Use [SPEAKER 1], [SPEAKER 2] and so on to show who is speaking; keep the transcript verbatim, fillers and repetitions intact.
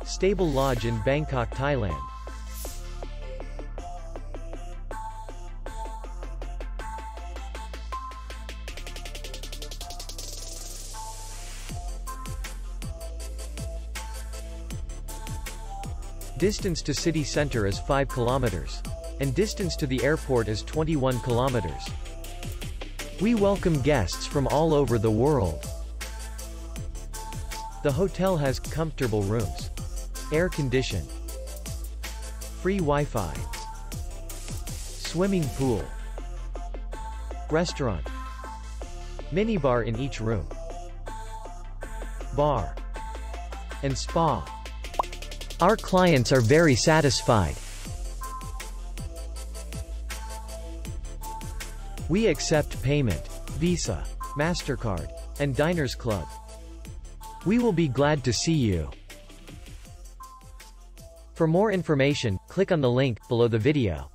[SPEAKER 1] Stable lodge in Bangkok, Thailand. Distance to city center is five kilometers. And distance to the airport is twenty-one kilometers. We welcome guests from all over the world. The hotel has comfortable rooms, air condition, free Wi-Fi, swimming pool, restaurant, minibar in each room, bar, and spa. Our clients are very satisfied. We accept payment, Visa, MasterCard, and Diners Club. We will be glad to see you. For more information, click on the link below the video.